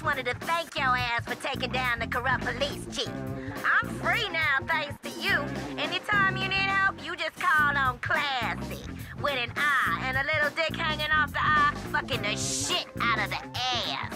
just wanted to thank your ass for taking down the corrupt police chief. I'm free now thanks to you. Anytime you need help, you just call on Classi. With an eye and a little dick hanging off the eye, fucking the shit out of the ass.